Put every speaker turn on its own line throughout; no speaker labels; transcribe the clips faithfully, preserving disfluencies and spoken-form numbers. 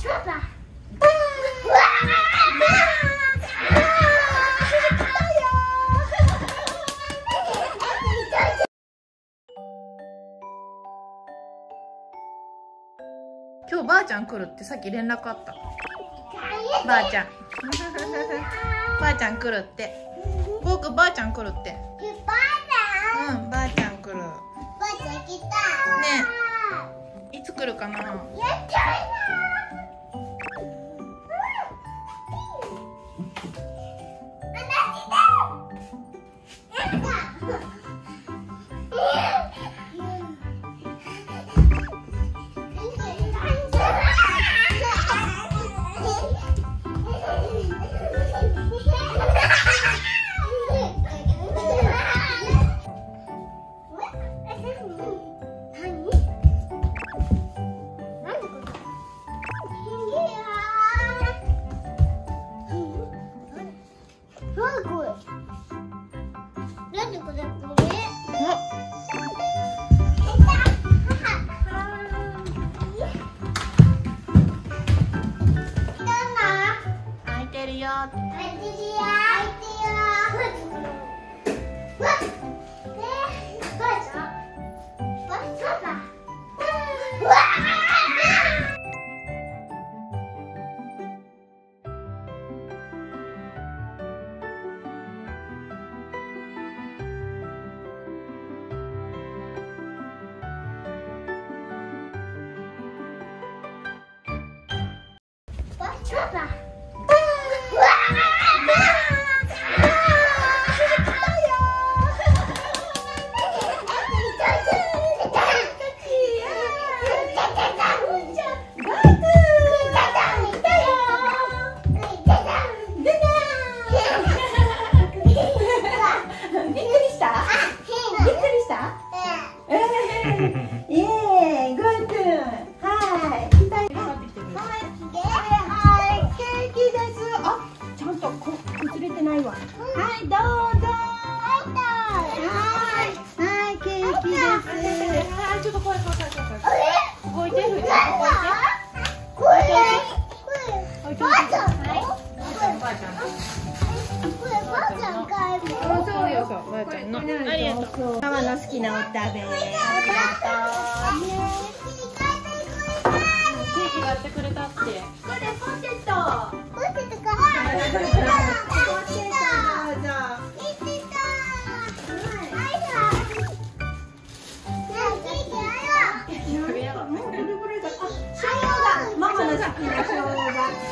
今日ばあちゃん来るってさっき連絡あった。ばあちゃんばあちゃん来るって。ゴーくんばあちゃん来るって。うん、ばあちゃん来る。ばあちゃん来た。ねえ、いつ来るかな。やっちゃいな。
ママの好きなお食べ。ありがとう。
ケーキ買ってくれたって。
これポテト。ポテトか。ポテトどうぞ。ママの好きな生姜。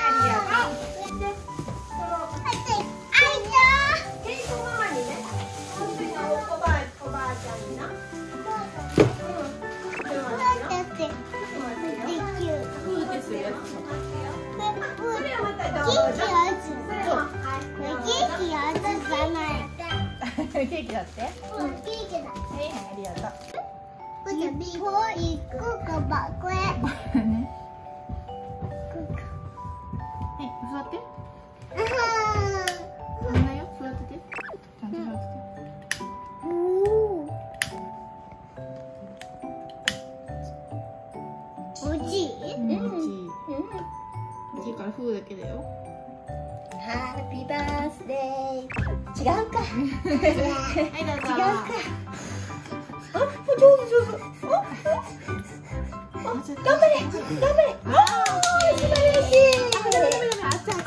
ケーキだって？
うん、ケーキだ。
はいはい、ありがとう。
これビフォーイココバこれ。
ね。はい、座って。そんなよ、座ってて。ちゃんと座ってて。
おお。おいしい？
うん、おいしい。おいしいから風だけだよ。
ハッピーバースデー。違うか。
はい、どうぞ。
違うか。あ、上手上手。頑張れ頑張れ。ああ、素晴らしい。熱い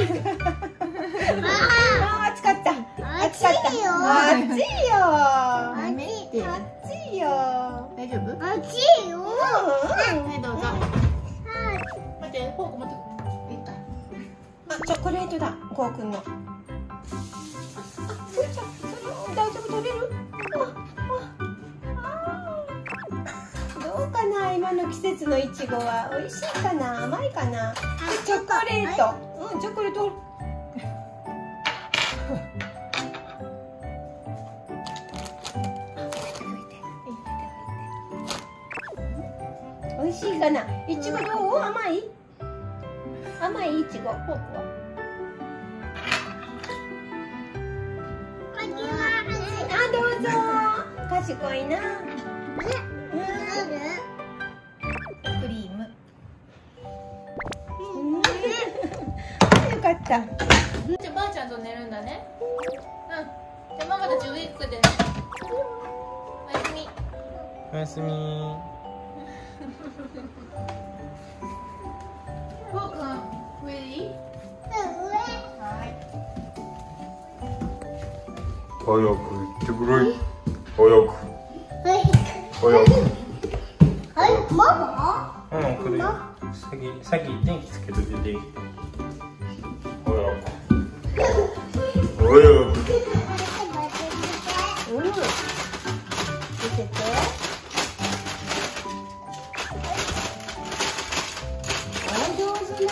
熱かった。熱かった。熱いよ。熱いよ。熱いよ。
大丈夫？
熱いよ。
はい、どうぞ。待って、フォーク持って。
あ、チョコレートだ、こうくんの。大丈夫、食べる？どうかな、今の季節のいちごは美味しいかな、甘いかな。チョコレート、うん、チョコレート。美味しいかな。いちごどう？甘い？甘いいちご。フォークは？あ、どうぞ。賢いな。クリーム。 った。
じゃあばあちゃんと寝るんだね。うん。じゃあママたちウィッグでね。おやすみ。
おやすみ。
ぼうくん、ready？はい。
早く行ってくれ。早く。早く。
ママ？
うん、来るよ。先、先電気つけといて電気。早く。早く。
うん。見せて。あ、上手ね。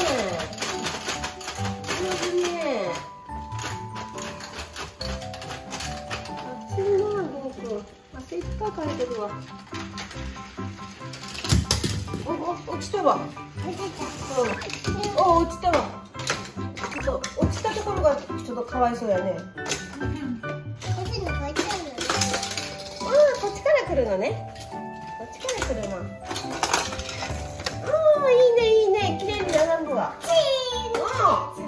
上手ね。熱いな、僕。汗いっぱいかいてるわ。お、お、落ちたわ。うん。お、落ちたわ。ちょっと落ちたところがちょっとかわいそうやね。ああ、こっちから来るのね。こっちから来るの。ああ、いいね、いいね、綺麗に並ぶわ。ああ。うん。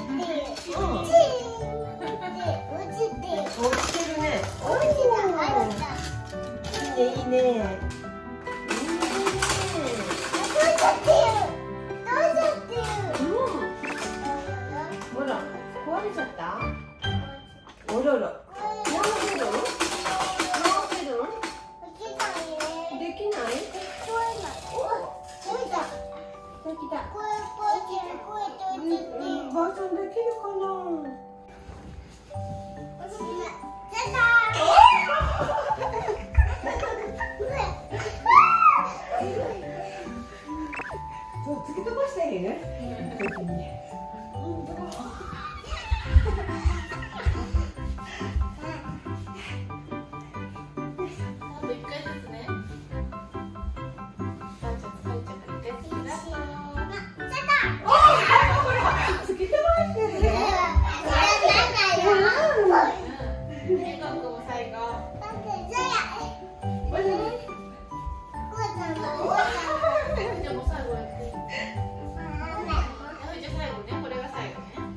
落ちてるね。おお。いいね、いいね。ほら、壊れちゃった。おろろ。直せる。直せる。できない。お、できた。できた。うん、ばあちゃんできるかな。突き飛ばしている。
あと一回ずつね。ばあちゃん疲れちゃうから一回ずつね。
突き飛ばしてるね。
えがくも最後。じゃあもう最後やって。じゃあ最後ね、これが最後ね。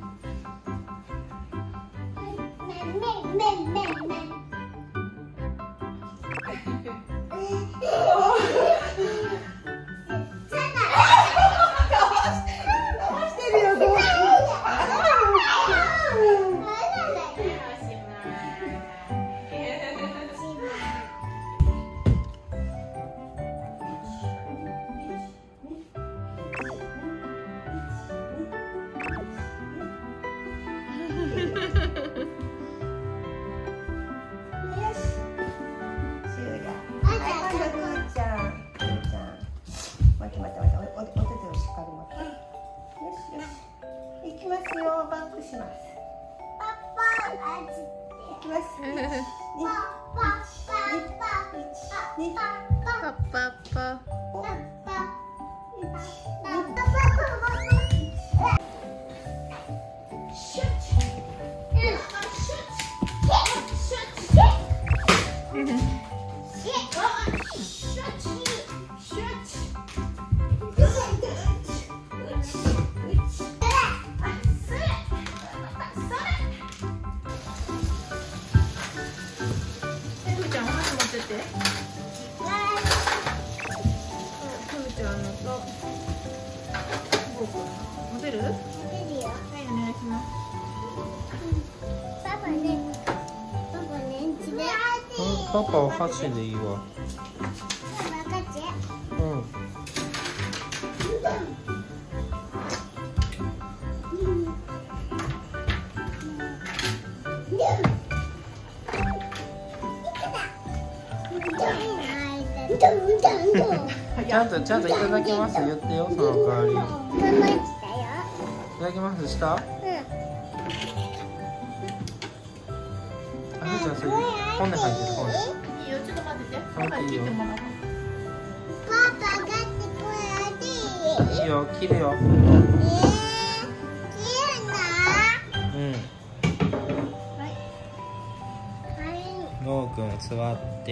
バックします。いきます。
パッパッパ。持てる？持てるよ。はい、お願いします。
パパね、パパね、んちで。
パパお箸でいいわ。
パパ勝ち？
うん。ちゃんとちゃんといただきます言ってよ、その代わり。
ママ来たよ。
いただきますした？
うん。
あ、じゃあそれ骨入ってる骨。
いいよ、ちょっと待ってて。パパに切ってもらおう。
パパがってこれでいい？
いいよ、切るよ。
えー、切るな。
うん。
はい。
はい。
のうくん座って。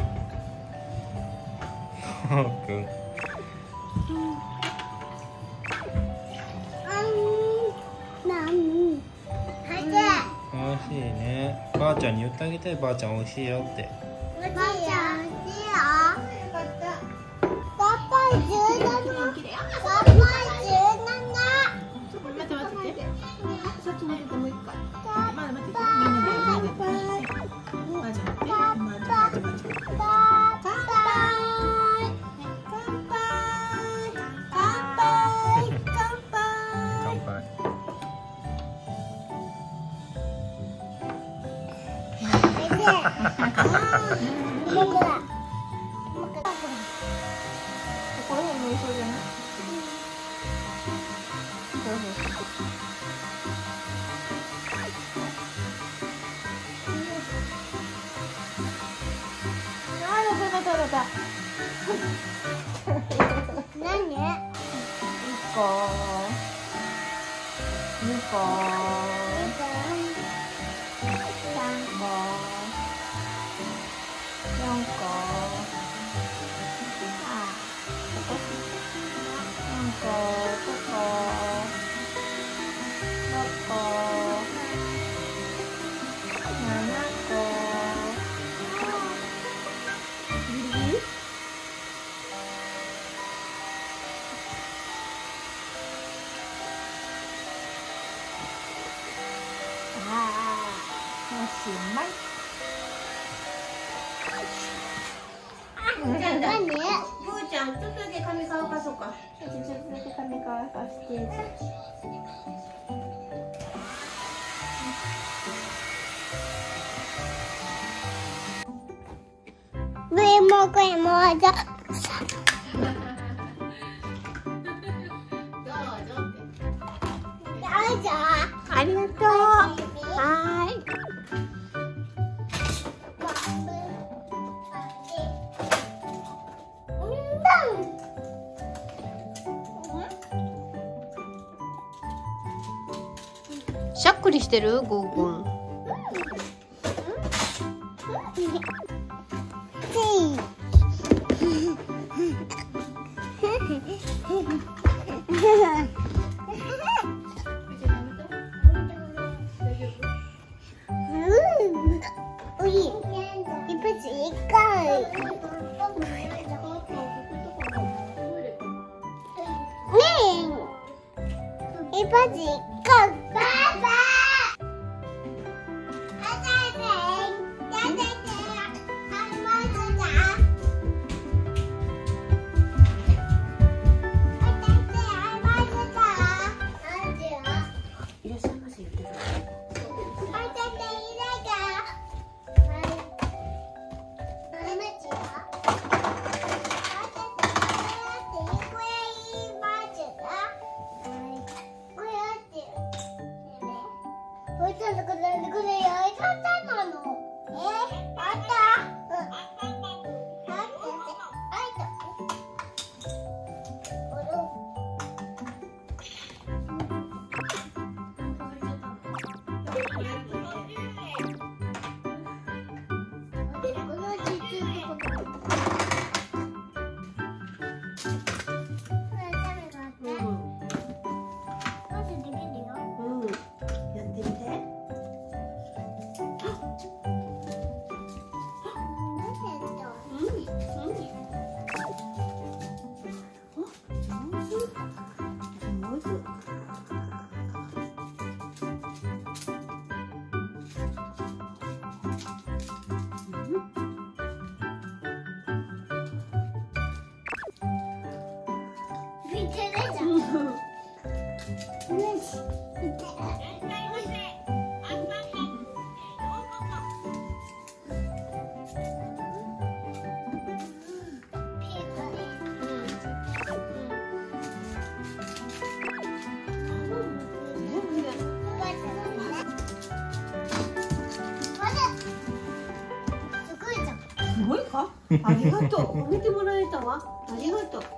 のうくん。
うん。な
ちゃんに言ってあげて、ばあちゃん美味しいよって。
ばあちゃん美味しいよ。パパ十七。パパ十七。
待って待って。そっち待ってもう一回。まだ待って。みんなでみんなで。まず待って。まず待って待って。
乾杯。乾杯。乾杯。
乾杯。
これも美味しそうじゃない？
何？
一個、二個、三個、四個、あ、四個、五個、六個、七個。ギリギリ？ああ、おしまい。
じゃあ、
何？
ぶーちゃん、ちょっとだけ髪乾かそうか。
ちょっとだけ髪乾かして。
上もこれもじゃ。ありがとう。はい。
しゃっくりしてる、ゴーくん。
一八一个爸爸。
すごいか？ありがとう。褒めてもらえたわ。ありがとう。